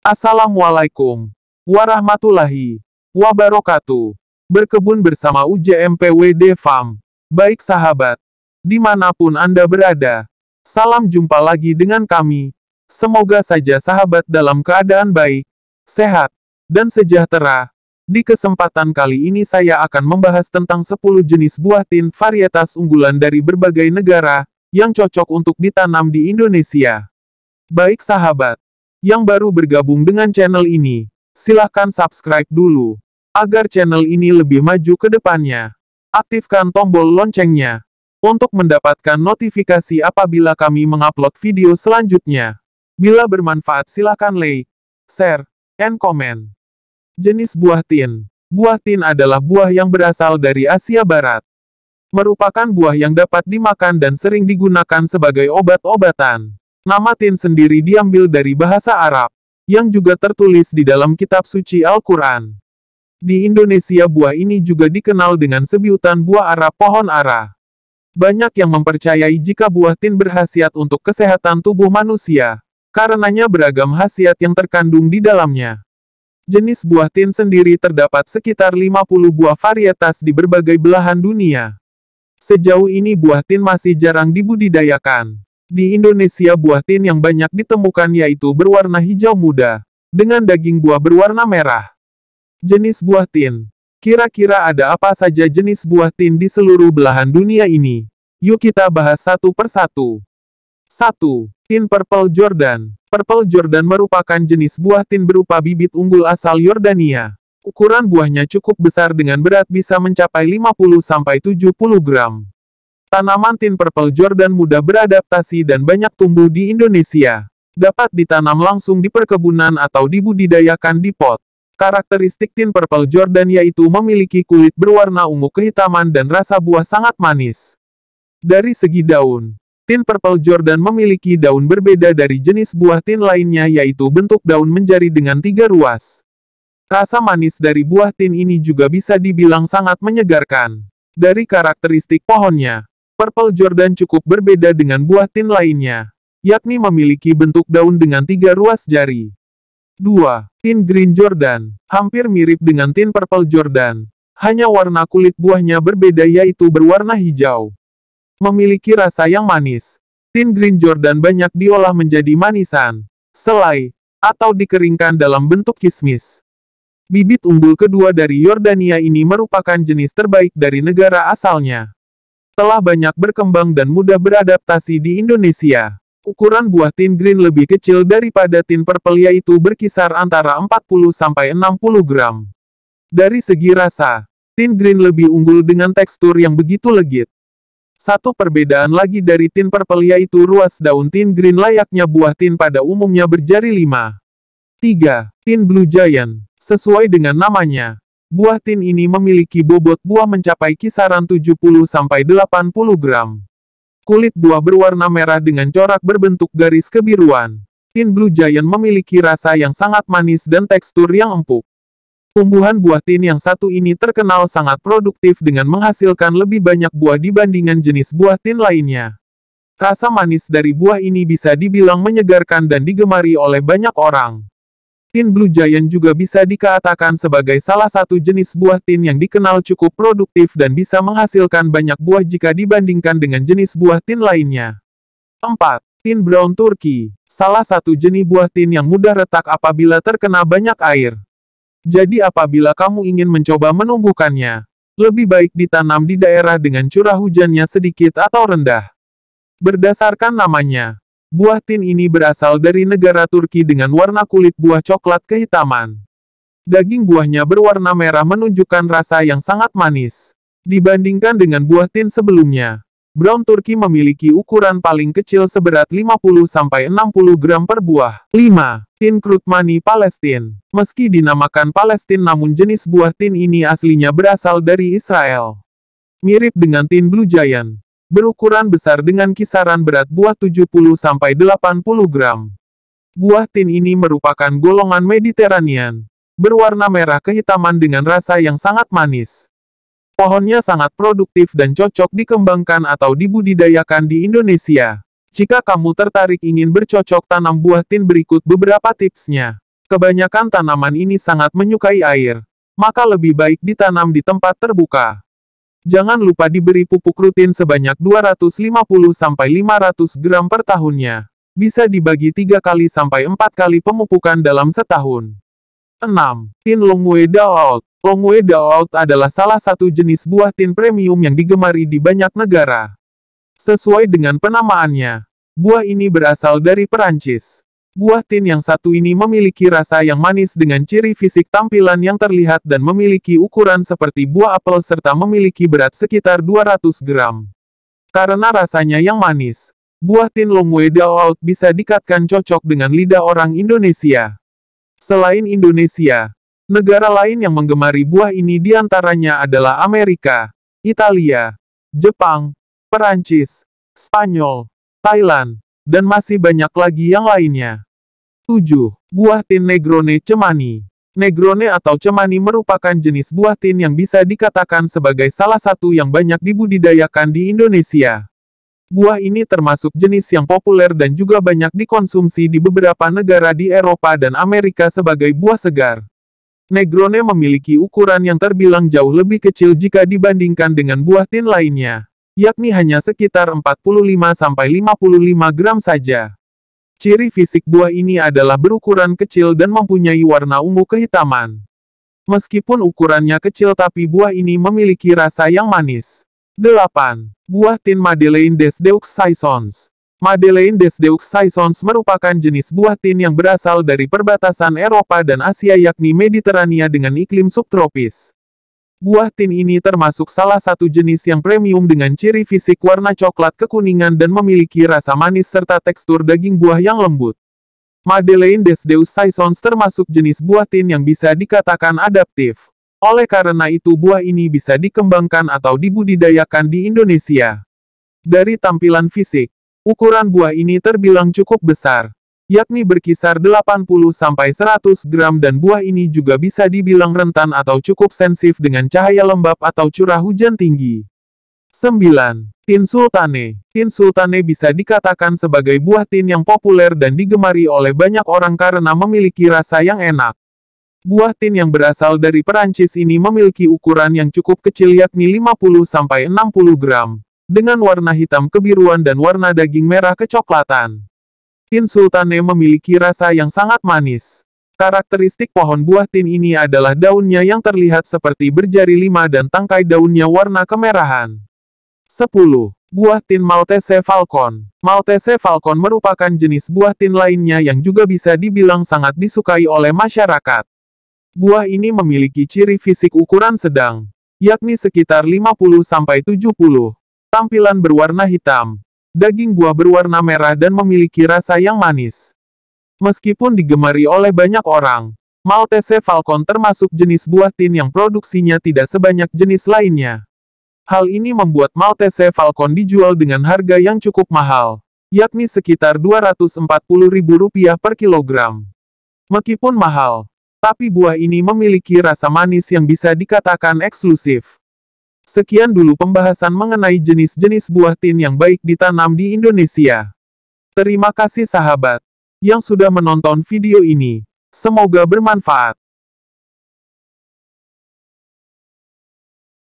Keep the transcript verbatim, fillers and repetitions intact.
Assalamualaikum warahmatullahi wabarakatuh. Berkebun bersama U J M P W D Farm. Baik sahabat, dimanapun Anda berada, salam jumpa lagi dengan kami. Semoga saja sahabat dalam keadaan baik, sehat, dan sejahtera. Di kesempatan kali ini saya akan membahas tentang sepuluh jenis buah tin varietas unggulan dari berbagai negara, yang cocok untuk ditanam di Indonesia. Baik sahabat, yang baru bergabung dengan channel ini, silahkan subscribe dulu, agar channel ini lebih maju ke depannya. Aktifkan tombol loncengnya, untuk mendapatkan notifikasi apabila kami mengupload video selanjutnya. Bila bermanfaat silahkan like, share, and comment. Jenis buah tin. Buah tin adalah buah yang berasal dari Asia Barat. Merupakan buah yang dapat dimakan dan sering digunakan sebagai obat-obatan. Nama tin sendiri diambil dari bahasa Arab, yang juga tertulis di dalam kitab suci Al-Quran. Di Indonesia buah ini juga dikenal dengan sebutan buah ara pohon ara. Banyak yang mempercayai jika buah tin berkhasiat untuk kesehatan tubuh manusia, karenanya beragam khasiat yang terkandung di dalamnya. Jenis buah tin sendiri terdapat sekitar lima puluh buah varietas di berbagai belahan dunia. Sejauh ini buah tin masih jarang dibudidayakan. Di Indonesia buah tin yang banyak ditemukan yaitu berwarna hijau muda, dengan daging buah berwarna merah. Jenis buah tin. Kira-kira ada apa saja jenis buah tin di seluruh belahan dunia ini? Yuk kita bahas satu persatu. satu. Tin Purple Jordan. Purple Jordan merupakan jenis buah tin berupa bibit unggul asal Yordania. Ukuran buahnya cukup besar dengan berat bisa mencapai lima puluh sampai tujuh puluh gram. Tanaman tin Purple Jordan mudah beradaptasi dan banyak tumbuh di Indonesia. Dapat ditanam langsung di perkebunan atau dibudidayakan di pot. Karakteristik tin Purple Jordan yaitu memiliki kulit berwarna ungu kehitaman dan rasa buah sangat manis. Dari segi daun, tin Purple Jordan memiliki daun berbeda dari jenis buah tin lainnya yaitu bentuk daun menjari dengan tiga ruas. Rasa manis dari buah tin ini juga bisa dibilang sangat menyegarkan. Dari karakteristik pohonnya, Purple Jordan cukup berbeda dengan buah tin lainnya, yakni memiliki bentuk daun dengan tiga ruas jari. dua. Tin Green Jordan. Hampir mirip dengan tin Purple Jordan, hanya warna kulit buahnya berbeda yaitu berwarna hijau. Memiliki rasa yang manis. Tin Green Jordan banyak diolah menjadi manisan, selai, atau dikeringkan dalam bentuk kismis. Bibit unggul kedua dari Yordania ini merupakan jenis terbaik dari negara asalnya. Telah banyak berkembang dan mudah beradaptasi di Indonesia. Ukuran buah tin green lebih kecil daripada tin purple yaitu berkisar antara empat puluh sampai enam puluh gram. Dari segi rasa, tin green lebih unggul dengan tekstur yang begitu legit. Satu perbedaan lagi dari tin purple yaitu ruas daun tin green layaknya buah tin pada umumnya berjari lima. tiga. Tin Blue Giant. Sesuai dengan namanya, buah tin ini memiliki bobot buah mencapai kisaran tujuh puluh sampai delapan puluh gram. Kulit buah berwarna merah dengan corak berbentuk garis kebiruan. Tin Blue Giant memiliki rasa yang sangat manis dan tekstur yang empuk. Tumbuhan buah tin yang satu ini terkenal sangat produktif dengan menghasilkan lebih banyak buah dibandingkan jenis buah tin lainnya. Rasa manis dari buah ini bisa dibilang menyegarkan dan digemari oleh banyak orang. Tin Blue Giant juga bisa dikatakan sebagai salah satu jenis buah tin yang dikenal cukup produktif dan bisa menghasilkan banyak buah jika dibandingkan dengan jenis buah tin lainnya. empat. Tin Brown Turkey. Salah satu jenis buah tin yang mudah retak apabila terkena banyak air. Jadi apabila kamu ingin mencoba menumbuhkannya, lebih baik ditanam di daerah dengan curah hujannya sedikit atau rendah. Berdasarkan namanya, buah tin ini berasal dari negara Turki dengan warna kulit buah coklat kehitaman. Daging buahnya berwarna merah menunjukkan rasa yang sangat manis. Dibandingkan dengan buah tin sebelumnya, Brown Turkey memiliki ukuran paling kecil seberat lima puluh sampai enam puluh gram per buah. lima. Tin Krutmani Palestine. Meski dinamakan Palestine namun jenis buah tin ini aslinya berasal dari Israel. Mirip dengan tin Blue Giant, berukuran besar dengan kisaran berat buah tujuh puluh sampai delapan puluh gram. Buah tin ini merupakan golongan Mediterranean, berwarna merah kehitaman dengan rasa yang sangat manis. Pohonnya sangat produktif dan cocok dikembangkan atau dibudidayakan di Indonesia. Jika kamu tertarik ingin bercocok tanam buah tin berikut beberapa tipsnya. Kebanyakan tanaman ini sangat menyukai air, maka lebih baik ditanam di tempat terbuka. Jangan lupa diberi pupuk rutin sebanyak dua ratus lima puluh sampai lima ratus gram per tahunnya. Bisa dibagi tiga kali sampai empat kali pemupukan dalam setahun. enam. Tin Longwei Daout. Longwei Daout adalah salah satu jenis buah tin premium yang digemari di banyak negara. Sesuai dengan penamaannya, buah ini berasal dari Perancis. Buah tin yang satu ini memiliki rasa yang manis dengan ciri fisik tampilan yang terlihat dan memiliki ukuran seperti buah apel serta memiliki berat sekitar dua ratus gram. Karena rasanya yang manis, buah tin Longwei Daout bisa dikatakan cocok dengan lidah orang Indonesia. Selain Indonesia, negara lain yang menggemari buah ini diantaranya adalah Amerika, Italia, Jepang, Perancis, Spanyol, Thailand, dan masih banyak lagi yang lainnya. tujuh. Buah tin Negroni Cemani. Negroni atau cemani merupakan jenis buah tin yang bisa dikatakan sebagai salah satu yang banyak dibudidayakan di Indonesia. Buah ini termasuk jenis yang populer dan juga banyak dikonsumsi di beberapa negara di Eropa dan Amerika sebagai buah segar. Negroni memiliki ukuran yang terbilang jauh lebih kecil jika dibandingkan dengan buah tin lainnya, yakni hanya sekitar empat puluh lima sampai lima puluh lima gram saja. Ciri fisik buah ini adalah berukuran kecil dan mempunyai warna ungu kehitaman. Meskipun ukurannya kecil tapi buah ini memiliki rasa yang manis. delapan. Buah tin Madeleine des Deux Saisons. Madeleine des Deux Saisons merupakan jenis buah tin yang berasal dari perbatasan Eropa dan Asia yakni Mediterania dengan iklim subtropis. Buah tin ini termasuk salah satu jenis yang premium dengan ciri fisik warna coklat kekuningan dan memiliki rasa manis serta tekstur daging buah yang lembut. Madeleine des Deux Saisons termasuk jenis buah tin yang bisa dikatakan adaptif. Oleh karena itu buah ini bisa dikembangkan atau dibudidayakan di Indonesia. Dari tampilan fisik, ukuran buah ini terbilang cukup besar, yakni berkisar delapan puluh sampai seratus gram dan buah ini juga bisa dibilang rentan atau cukup sensitif dengan cahaya lembab atau curah hujan tinggi. sembilan. Tin Sultane. Tin Sultane bisa dikatakan sebagai buah tin yang populer dan digemari oleh banyak orang karena memiliki rasa yang enak. Buah tin yang berasal dari Perancis ini memiliki ukuran yang cukup kecil yakni lima puluh sampai enam puluh gram, dengan warna hitam kebiruan dan warna daging merah kecoklatan. Tin Sultane memiliki rasa yang sangat manis. Karakteristik pohon buah tin ini adalah daunnya yang terlihat seperti berjari lima dan tangkai daunnya warna kemerahan. sepuluh. Buah tin Maltese Falcon. Maltese Falcon merupakan jenis buah tin lainnya yang juga bisa dibilang sangat disukai oleh masyarakat. Buah ini memiliki ciri fisik ukuran sedang, yakni sekitar lima puluh sampai tujuh puluh. Tampilan berwarna hitam. Daging buah berwarna merah dan memiliki rasa yang manis. Meskipun digemari oleh banyak orang, Maltese Falcon termasuk jenis buah tin yang produksinya tidak sebanyak jenis lainnya. Hal ini membuat Maltese Falcon dijual dengan harga yang cukup mahal, yakni sekitar dua ratus empat puluh ribu rupiah per kilogram. Meskipun mahal, tapi buah ini memiliki rasa manis yang bisa dikatakan eksklusif. Sekian dulu pembahasan mengenai jenis-jenis buah tin yang baik ditanam di Indonesia. Terima kasih sahabat yang sudah menonton video ini. Semoga bermanfaat.